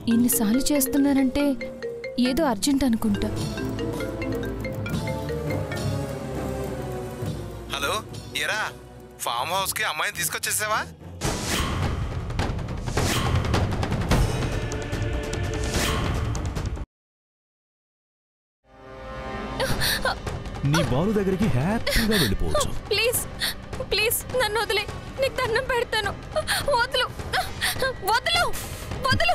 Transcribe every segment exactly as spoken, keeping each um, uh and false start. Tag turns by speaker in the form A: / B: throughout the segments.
A: ఇన్నిసార్లు చేస్తున్నారంటే ఏదో అర్జెంట్ అనుకుంటా.
B: హలో ఏరా, ఫామ్ హౌస్ కి అమ్మాయిని తీసుకొచ్చేసావా?
C: నీ బాలు దగ్గరికి హ్యాపీగా వెళ్ళిపోవచ్చు.
A: ప్లీజ్ ప్లీజ్ నన్ను వదిలే, నీకు దండం పెడతాను. వదులు వదులు వదులు.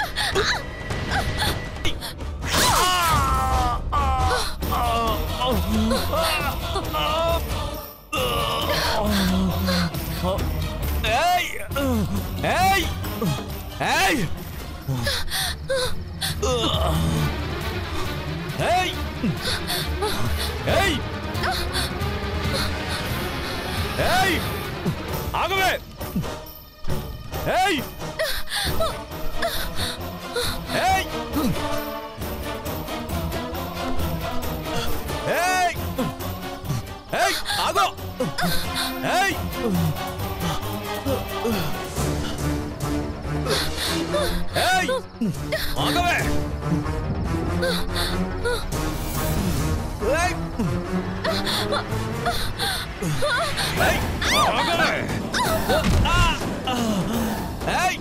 C: ఏయ్ ఏయ్ ఏయ్ ఏయ్ ఏయ్ ఏయ్ ఆగవే. ఏయ్ ఏయ్ ఏయ్ ఏయ్ ఆగో. ఏయ్ ఏయ్ ఆగవే. ఏయ్ ఏయ్ ఆగవే. ఏయ్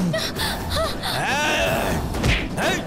C: ఏయ్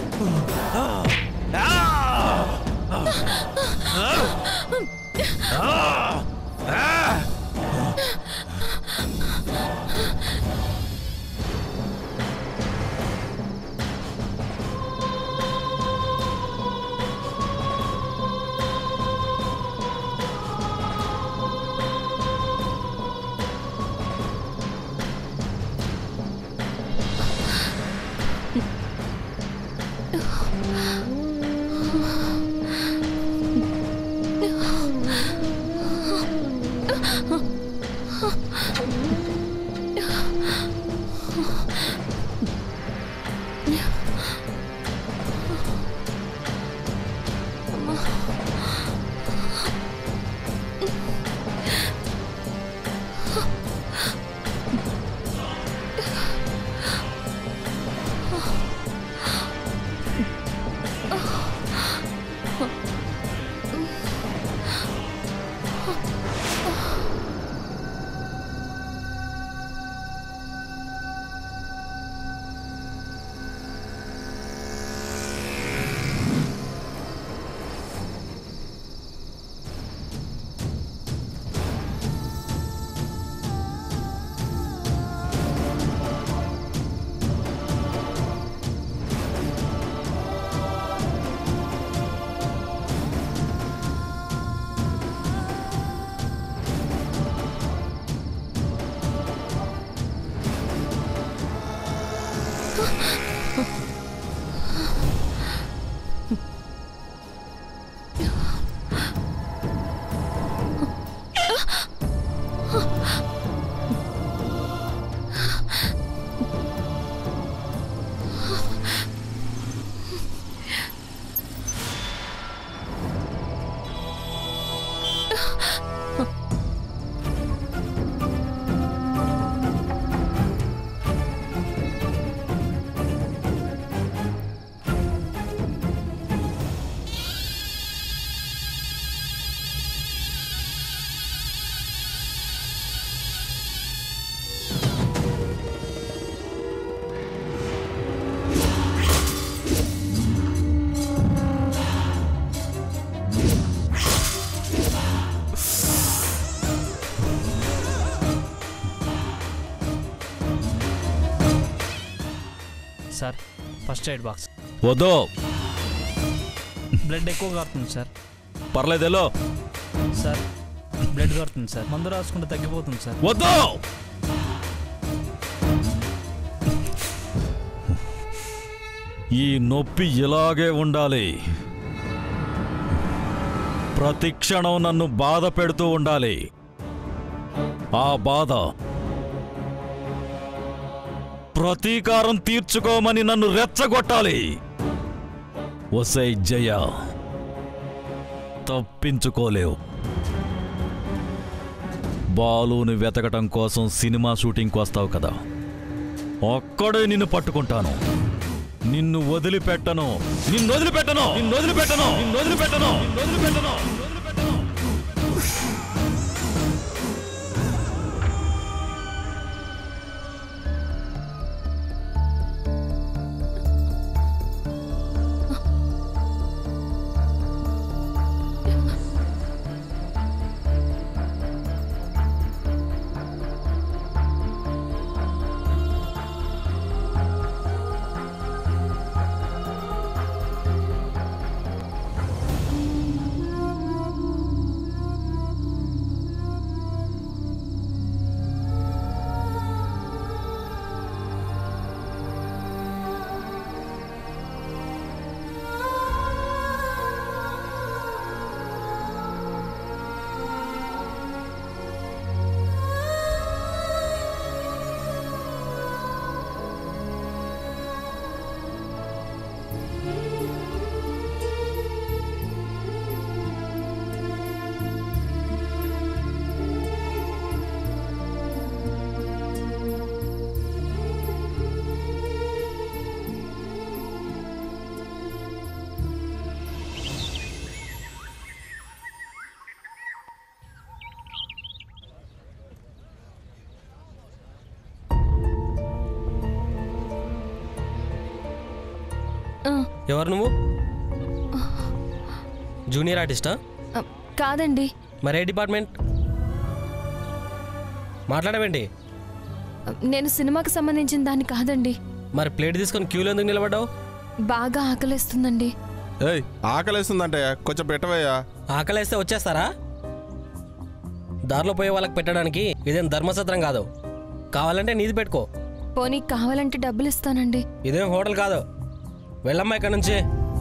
D: సార్ ఫస్ట్ ఎయిడ్ బాక్స్.
C: వద్దు,
D: బ్లడ్ ఎక్కువ కారుతుంది సార్.
C: పర్లేదేలో
D: సార్ బ్లడ్ కారుతుంది సార్. మందు రాసుకుంటే తగ్గిపోతుంది సార్.
C: వద్దు. ఈ నొప్పి ఇలాగే ఉండాలి, ప్రతి క్షణం నన్ను బాధ పెడుతూ ఉండాలి. ఆ బాధ ప్రతీకారం తీర్చుకోమని నన్ను రెచ్చగొట్టాలి. ఒసై జయ, తప్పించుకోలేవు. బాలుని వెతకటం కోసం సినిమా షూటింగ్కి వస్తావు కదా, అక్కడే నిన్ను పట్టుకుంటాను. నిన్ను వదిలిపెట్టను నిన్ను వదిలిపెట్టను నిన్ను వదిలిపెట్టను నిన్ను వదిలిపెట్టను నిన్ను వదిలిపెట్టను
E: ఎవరు నువ్వు? జూనియర్ ఆర్టిస్టా?
A: కాదండి.
E: మరే డిపార్ట్మెంట్? మాట్లాడవేంటి?
A: నేను సినిమాకి సంబంధించిన దాన్ని కాదండి.
E: మరి ప్లేట్ తీసుకొని క్యూలో ఎందుకు నిలబడ్డావు?
A: బాగా ఆకలిస్తుందండి.
F: ఏయ్ ఆకలేస్తుందంటే కొంచెం పెట్టవయ్యా.
E: ఆకలేస్తే వచ్చేస్తారా? దారిలో పోయే వాళ్ళకి పెట్టడానికి ఇదేం ధర్మసత్రం కాదు. కావాలంటే నీది పెట్టుకో.
A: పోనీ కావాలంటే డబ్బులు ఇస్తానండి.
E: ఇదేం హోటల్ కాదు. వెళ్ళమ్మా ఇక్కడ నుంచి.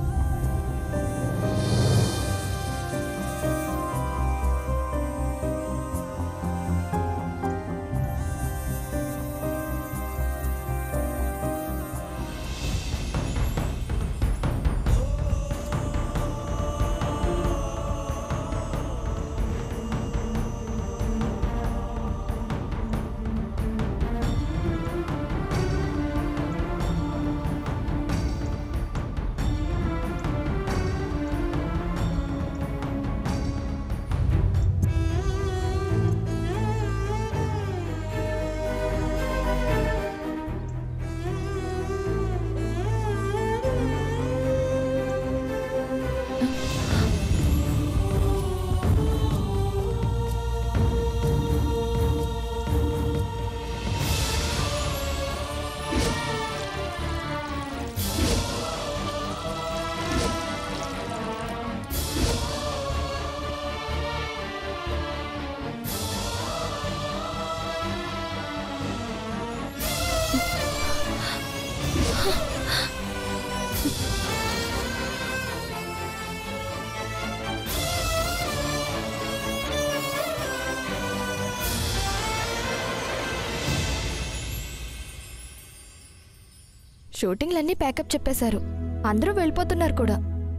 G: షూటింగ్లన్నీ ప్యాకప్ చెప్పేశారు. అందరూ వెళ్ళిపోతున్నారు కూడా.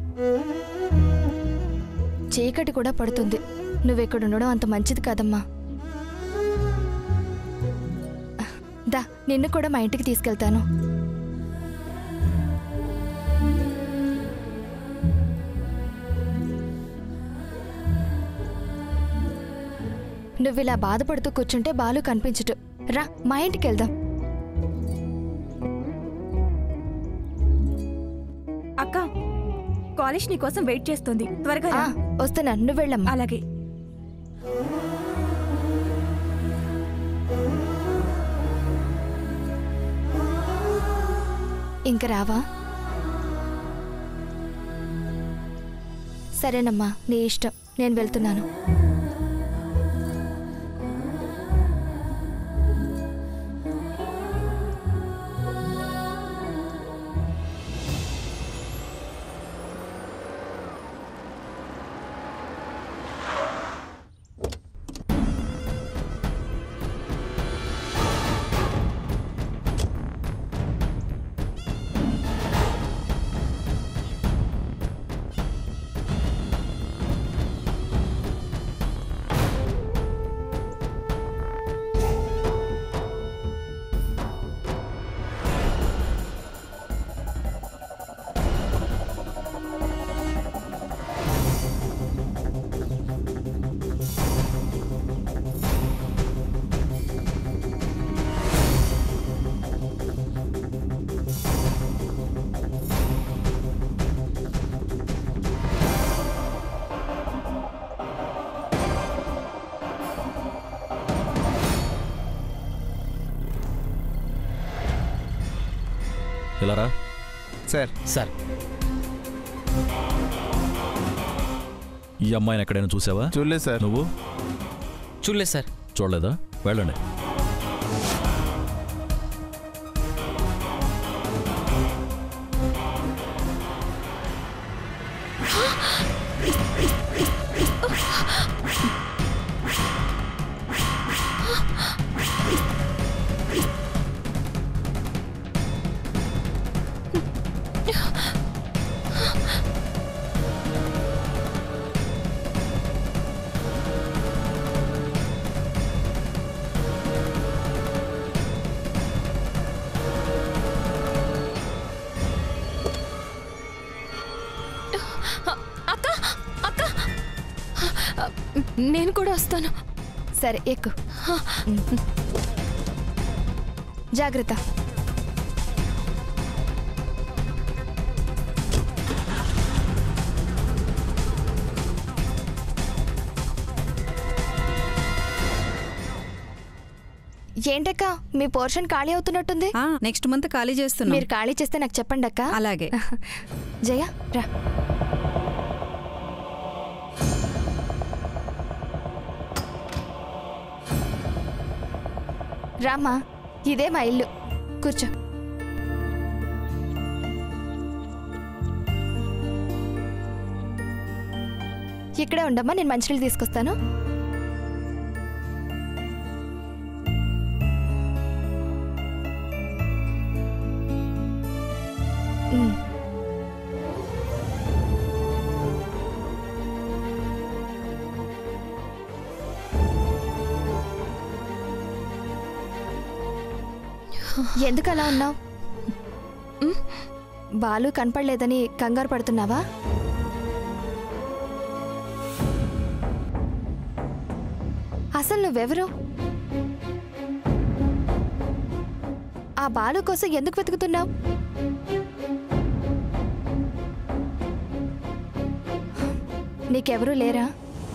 G: చీకటి కూడా పడుతుంది. నువ్వెక్కడ ఉండడం అంత మంచిది కాదమ్మా. దా నిన్ను కూడా మా ఇంటికి తీసుకెళ్తాను. నువ్విలా బాధపడుతూ కూర్చుంటే బాలు కనిపించటు. రా మా ఇంటికి వెళ్దాం.
H: అక్క, కాలేజ్ నీ కోసం వెయిట్ చేస్తుంది. త్వరగా రా.
G: వస్తున్నా, నువ్వు వెళ్ళమ్మా.
H: అలాగే.
G: ఇంక రావా? సరేనమ్మా, నీ ఇష్టం. నేను వెళ్తున్నాను.
C: ఇలా రా.
F: సార్
E: సార్
C: ఈ అమ్మాయిని ఎక్కడైనా చూసావా?
F: చూడలేదు సార్.
C: నువ్వు
E: చూడలేదు సార్.
C: చూడలేదా? వెళ్ళండి.
A: అక్క అక్క నేను కూడా వస్తాను.
G: సరే ఎక్కు. జాగ్రత్త. ఏంటక్క మీ పోర్షన్ ఖాళీ అవుతున్నట్టుంది?
I: నెక్స్ట్ మంత్ ఖాళీ చేస్తున్నాం.
G: మీరు ఖాళీ చేస్తే నాకు చెప్పండి అక్క.
I: అలాగే.
G: జయ రా. రామ్మా, ఇదే మా ఇల్లు. కూర్చో. ఇక్కడే ఉండమ్మా, నేను మంచినీళ్ళు తీసుకొస్తాను. ఉమ్. ఎందుకు అలా ఉన్నావు? బాలు కనపడలేదని కంగారు పడుతున్నావా? అసలు నువ్వెవరు? ఆ బాలు కోసం ఎందుకు వెతుకుతున్నావు? నీకెవరూ లేరా?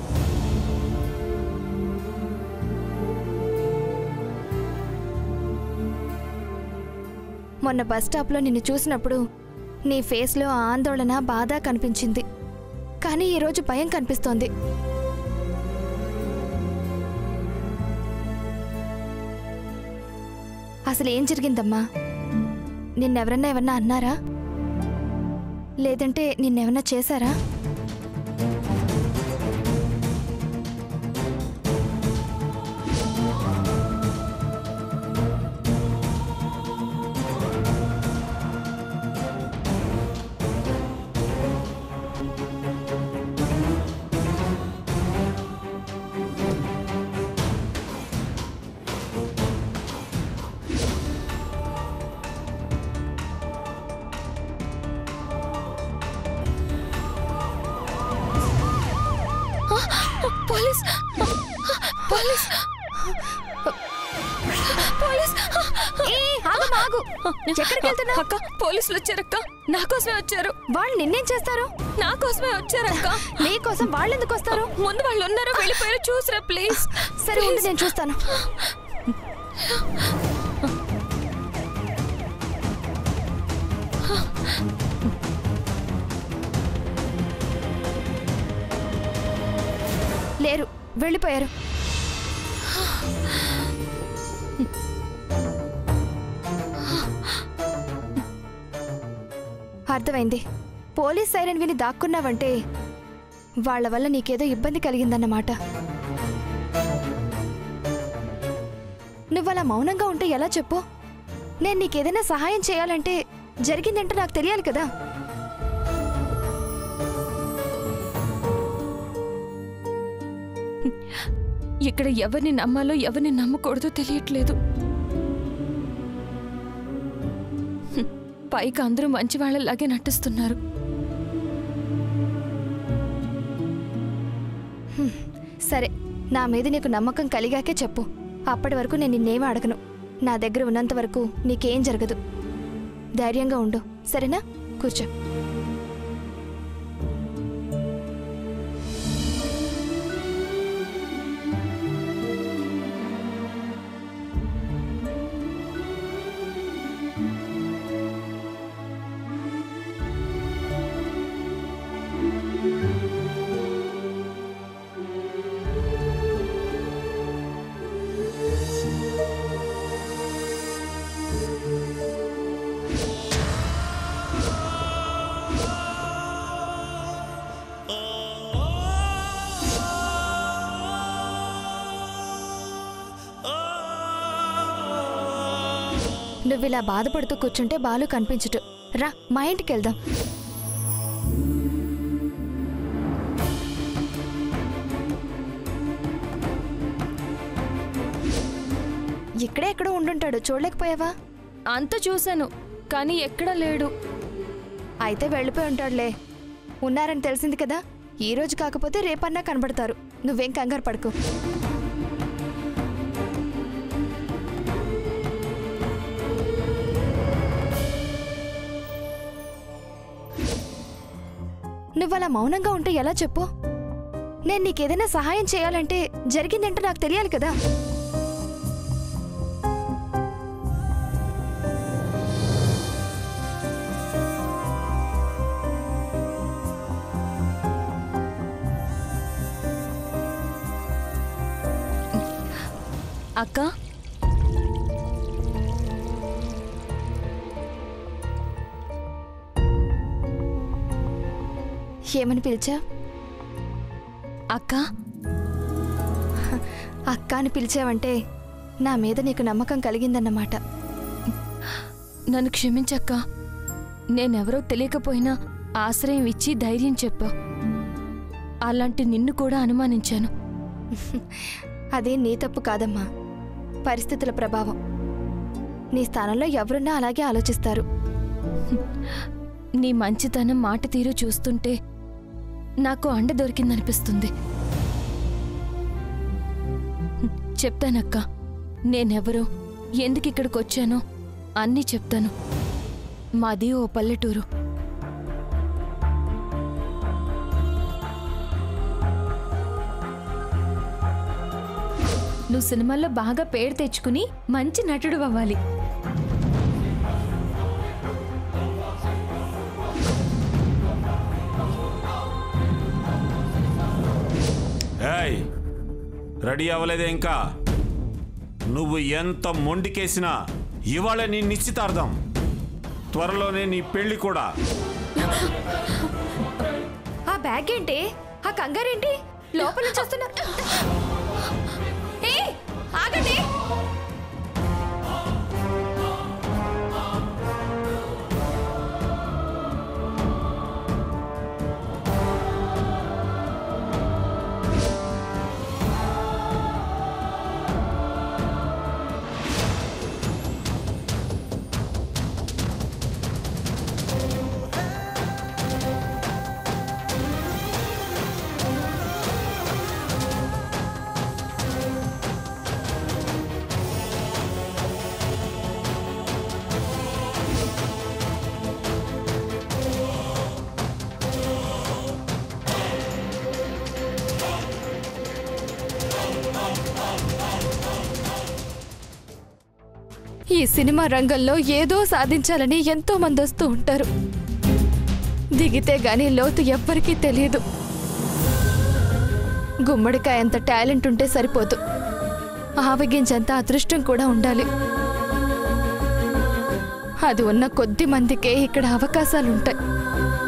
G: మొన్న బస్ స్టాప్లో నిన్ను చూసినప్పుడు నీ ఫేస్లో ఆందోళన, బాధ కనిపించింది. కానీ ఈరోజు భయం కనిపిస్తోంది. అసలు ఏం జరిగిందమ్మా? నిన్నెవరన్నా ఏమన్నా అన్నారా? లేదంటే నిన్నెవరన్నా చేశారా?
A: పోలీస్ పోలీస్ పోలీస్
G: ఆగు. ఎక్కడికి వెళ్తున్నావు?
A: అక్క, పోలీసులు వచ్చారక్క. నా కోసమే వచ్చారు.
G: వాళ్ళు నిన్నేం చేస్తారు?
A: నా కోసమే వచ్చారక్క.
G: నీ కోసం వాళ్ళు ఎందుకు వస్తారు?
A: ముందు వాళ్ళు ఉన్నారు, వెళ్ళిపోయారు. చూసిరా ప్లీజ్.
G: సరే ఉండు, నేను చూస్తాను. లేరు, వెళ్ళిపోయారు. అర్థమైంది. పోలీస్ సైరన్ విని దాక్కున్నావంటే వాళ్ళ వల్ల నీకేదో ఇబ్బంది కలిగిందన్నమాట. నువ్వలా మౌనంగా ఉంటే ఎలా చెప్పు? నేను నీకేదైనా సహాయం చేయాలంటే జరిగిందంటే నాకు తెలియాలి కదా.
A: ఇక్కడ ఎవరిని నమ్మాలో ఎవరిని నమ్మకూడదో తెలియట్లేదు. పైకి అందరూ మంచి వాళ్ళలాగే నటిస్తున్నారు.
G: సరే, నా మీద నీకు నమ్మకం కలిగాకే చెప్పు. అప్పటి వరకు నేను నిన్నేమీ అడగను. నా దగ్గర ఉన్నంత వరకు నీకేం జరగదు. ధైర్యంగా ఉండు, సరేనా? కూర్చో. నువ్వు ఇలా బాధపడుతూ కూర్చుంటే బాలు కనిపించటు. రా, మా ఇంటికి వెళ్దాం. ఇక్కడే ఎక్కడో ఉండుంటాడు, చూడలేకపోయావా?
A: అంత చూశాను కానీ ఎక్కడా లేడు.
G: అయితే వెళ్ళిపోయి ఉంటాడులే. ఉన్నారని తెలిసింది కదా, ఈ రోజు కాకపోతే రేపన్నా కనబడతారు. నువ్వేం కంగారు పడుకో. నువ్వలా మౌనంగా ఉంటే ఎలా చెప్పు? నేను నీకేదైనా సహాయం చేయాలంటే జరిగిందంటే నాకు తెలియాలి కదా.
A: అక్క,
G: ఏమని పిలిచా?
A: అక్క
G: అక్క అని పిలిచావంటే నా మీద నీకు నమ్మకం కలిగిందన్నమాట.
A: నన్ను క్షమించక్క. నేనెవరో తెలియకపోయినా ఆశ్రయం ఇచ్చి ధైర్యం చెప్పా. అలాంటి నిన్ను కూడా అనుమానించాను.
G: అదే నీ తప్పు కాదమ్మా, పరిస్థితుల ప్రభావం. నీ స్థానంలో ఎవరున్నా అలాగే ఆలోచిస్తారు.
A: నీ మంచితనం, మాట తీరు చూస్తుంటే నాకు అండ దొరికిందనిపిస్తుంది. చెప్తానక్క, నేనెవరో, ఎందుకు ఇక్కడికి వచ్చానో అన్నీ చెప్తాను. మాది ఓ పల్లెటూరు.
H: నువ్వు సినిమాల్లో బాగా పేరు తెచ్చుకుని మంచి నటుడు అవ్వాలి.
J: ఏయ్, రెడీ అవ్వలేదే ఇంకా? నువ్వు ఎంత మొండికేసినా ఇవాళ నీ నిశ్చితార్థం, త్వరలోనే నీ పెళ్లి కూడా.
G: ఆ బ్యాగ్ ఏంటి? ఆ కంగారేంటి? లోపల నుంచి వస్తున్నా. ఏయ్, ఆగండి. ఈ సినిమా రంగంలో ఏదో సాధించాలని ఎంతో మంది వస్తూ ఉంటారు. దిగితే గానీ లోతు ఎవ్వరికీ తెలియదు. గుమ్మడికాయ అంత టాలెంట్ ఉంటే సరిపోదు, ఆవగించంత అదృష్టం కూడా ఉండాలి. అది ఉన్న కొద్ది మందికే ఇక్కడ అవకాశాలుంటాయి.